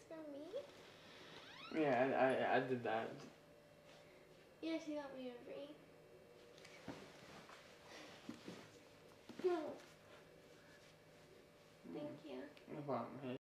for me? Yeah, I did that. Yeah, she got me a ring.